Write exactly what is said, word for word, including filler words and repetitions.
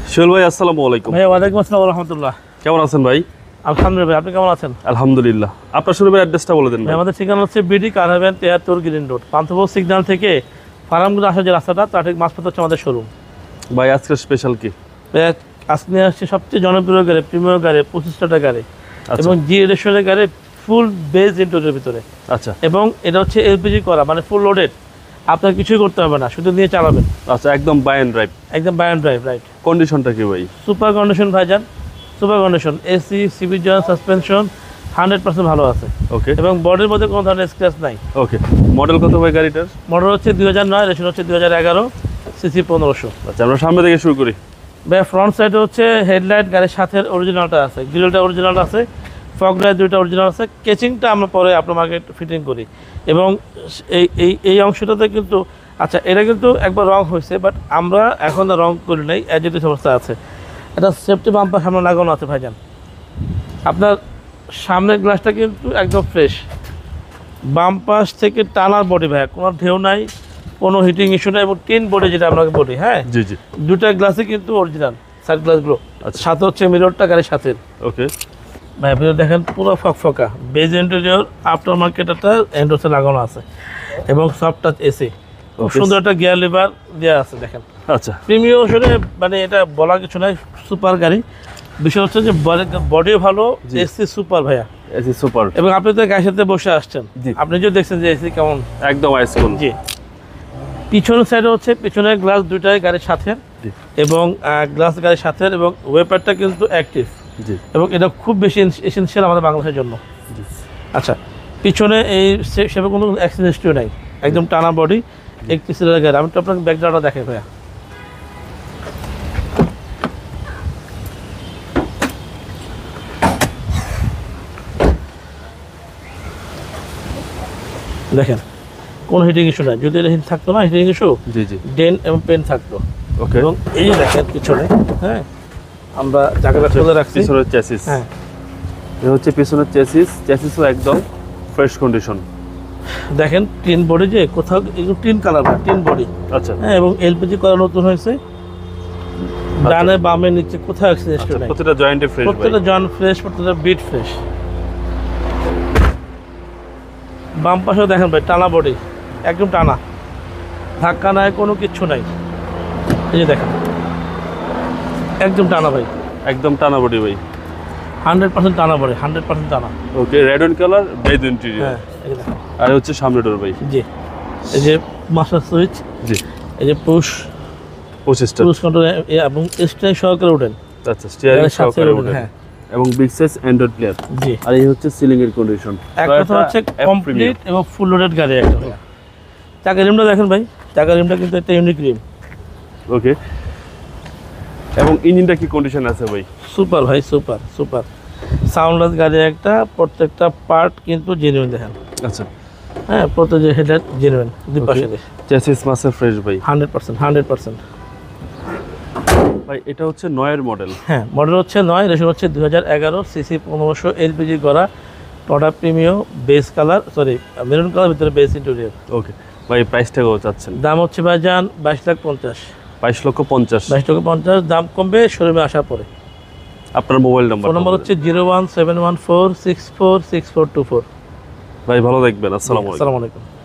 সোহেল ভাই আসসালামু আলাইকুম। ভাই ওয়ালাইকুম আসসালাম ওয়া রাহমাতুল্লাহ। কেমন আছেন ভাই? আলহামদুলিল্লাহ ভাই, আপনি কেমন আছেন? আলহামদুলিল্লাহ। আপনার শোরুমের অ্যাড্রেসটা বলে দেন ভাই ভাই। আমাদের ঠিকানা হচ্ছে বিডি কার হাভেন তিয়াত্তর গ্রিন রোড, পান্থপথ সিগন্যাল থেকে ফার্মগুলো আসার যে রাস্তাটা তার ঠিক মাঝপথ হচ্ছে আমাদের শোরুম। ভাই আজকের স্পেশাল কি? ভাই আজকে নিয়ে আসছে সবচেয়ে জনপ্রিয় গাড়ি, প্রিমিয়াম গাড়ি, পঁচিশটা গাড়ি আচ্ছা এবং জি এডিশনের গাড়ি, ফুল বেজ ইন্টেরিয়রের ভিতরে। আচ্ছা এবং এটা হচ্ছে এলপিজি করা, মানে ফুল লোডেড, আপনার কিছুই করতে হবে না, শুধু নিয়ে চালাবেন। আচ্ছা একদম বাই অ্যান্ড ড্রাইভ। একদম বাই অ্যান্ড ড্রাইভ, রাইট। কন্ডিশনটা কি ভাই? সুপার কন্ডিশন ভাইজান, super condition, AC, CB joint, suspension hundred percent ভালো আছে ওকে এবং বডির মধ্যে কোনো ধরনের স্ক্র্যাচ নাই। ওকে মডেল কত ভাই গাড়িটার? মডেল হচ্ছে দুই হাজার নয়, রেশন হচ্ছে দুই হাজার এগারো, সিসি পনেরোশো। আচ্ছা আমরা সামনে থেকে শুরু করি। ভাই ফ্রন্ট সাইডে হচ্ছে হেডলাইট গাড়ির সাথে অরিজিনালটা আছে, গ্রিলটা অরিজিনাল আছে, ফগ লাইট দুইটা অরিজিনাল আছে, কেচিংটা আমরা পরে আপনার মার্কেট ফিটিং করি। এবং এই এই এই অংশটাতে কিন্তু, আচ্ছা এটা কিন্তু একবার রং হয়েছে, বাট আমরা এখন রং করি নাই, অ্যাজিটিভ অবস্থা আছে। এটা সেফটি বাম্পার সামনে লাগানো আছে ভাইজান। আপনার সামনের গ্লাসটা কিন্তু একদম ফ্রেশ, বাম পাশ থেকে টানার বডি ভাইয়া, কোনো ঢেউ নাই, কোনো হিটিং ইস্যু নাই, এবং টিন বডি যেটা আপনাকে বলি, হ্যাঁ জি জি দুটা গ্লাসই কিন্তু অরিজিনাল সাইড গ্লাসগুলো। আচ্ছা। সাথে হচ্ছে মিররটা গাড়ির সাথে। ওকে ভাই আপনি দেখেন পুরো ফকফকা বেজ ইন্টেরিয়র, আফটার মার্কেট একটা অ্যান্ড্রোসে লাগানো আছে এবং সফট টাচ এসি, খুব Okay. সুন্দর একটা গিয়ার লিভার দেওয়া আছে দেখেন। আচ্ছা প্রিমিয়াম আসলে মানে এটা বলা কিছু নাই, সুপার গাড়ি। বিষয় হচ্ছে যে বডিও ভালো, জি। এসি সুপার ভাইয়া। AC super. এবং আপনি তো গাড়ির সাথে বসে আসছেন, জি। আপনি যে দেখছেন যে এসি কেমন। একদম আইসকুল। জি, পিছনের সাইডে হচ্ছে পিছনের গ্লাস দুইটাই গাড়ির সাথে জি এবং গ্লাস গাড়ির সাথে, এবং ওয়েপারটা কিন্তু অ্যাক্টিভ, জি এবং এটা খুব বেশি এসেনশিয়াল আমাদের বাংলাদেশের জন্য। জি আচ্ছা, পিছনে এই সেভাবে কোনো অ্যাক্সিডেন্ট হিস্ট্রি নাই, একদম টানা বডি, একটি সিলের গাড়ি। আমি তো আপনাকে ব্যাকগ্রাউন্ডটা দেখে ভাইয়া। দেখেন কোনো হিটিং ইস্যু নাই, যদি এটা হিট থাকতো না, হিটিং ইস্যু, জি জি ডেন এবং পেন থাকতো। ওকে এবং এই যে দেখেন পিছনে, হ্যাঁ আমরা জায়গাটা খুলে রাখছি। পিছনের চেসিস। হ্যাঁ এটা হচ্ছে পিছনের চেসিস। চেসিসও একদম ফ্রেশ কন্ডিশন। দেখেন টিন বডি, যে কোথাও এগুলো টিন কালার না, টিন বডি। আচ্ছা হ্যাঁ, এবং এলপিজি করা নতুন হয়েছে, ডানে বামে নিচে কোথাও অ্যাক্সিডেন্ট আচ্ছা, নাই। প্রতিটা জয়েন্টে ফ্রেশ ভাই। প্রত্যেকটা জন ফ্রেশ, প্রত্যেকটা বিট ফ্রেশ। বাম পাশেও দেখেন ভাই টানা বডি, একদম টানা, ধাক্কা নাই, কোনো কিচ্ছু নাই। এই যে দেখেন একদম টানা ভাই, একদম টানা বডি ভাই। হান্ড্রেড পার্সেন্ট টানা বডি, হান্ড্রেড পার্সেন্ট টানা। Okay red and colour beige interior. হ্যাঁ এই যে দেখেন। আর হচ্ছে সামনে ডোর ভাই। জি, এই যে মাস্টার সুইচ, জি এই যে পুশ পঁচিশটা। পুশ কন্ট্রোল এবং স্টিয়ারিং সহকারে উঠেন। আচ্ছা স্টিয়ারিং গাড়ির সাথে সহকারে উঠেন, ওঠে হ্যাঁ। এবং বিগ সাইজ অ্যান্ড্রয়েড প্লেয়ার। জি, আর এই হচ্ছে সিলিং এর কন্ডিশন। এক কথা হচ্ছে কমপ্লিট এবং ফুল লোডেড গাড়ি একটা ভাইয়া। চাকার রিমটা দেখেন ভাই, চাকার রিমটা কিন্তু একটা ইউনিক রিম। ওকে এবং ইঞ্জিনটা কি কন্ডিশন আছে ভাই? সুপার ভাই, সুপার সুপার সাউন্ডলেস গাড়ি একটা, প্রত্যেকটা পার্ট কিন্তু জেনুইন দেখেন। আচ্ছা হ্যাঁ, প্রত্যেক যে হেডলাইট জেনুইন, দুই পাশে চেসিস মাসে ফ্রেশ ভাই। হান্ড্রেড পার্সেন্ট হান্ড্রেড পার্সেন্ট ভাই এটা হচ্ছে নয়ের মডেল। হ্যাঁ, মডেল হচ্ছে নয়, রেশন হচ্ছে দুই হাজার এগারো, সিসি পনেরোশো, এলপিজি করা, টটা premium, beige colour, sorry maroon colour, ভিতরে বেস ইন্টেরিয়র। ওকে ভাই প্রাইসটা কত চাচ্ছেন? দাম হচ্ছে ভাইজান বাইশ লাখ পঞ্চাশ। বাইশ লক্ষ পঞ্চাশ। বাইশ লক্ষ পঞ্চাশ, দাম কমবে শোরুমে আসার পরে। আপনার মোবাইল নাম্বার? ফোন নম্বর হচ্ছে zero one seven one four six four six four two four. ভাই ভালো দেখবেন। আসসালামু আলাইকুম। আসসালামু আলাইকুম।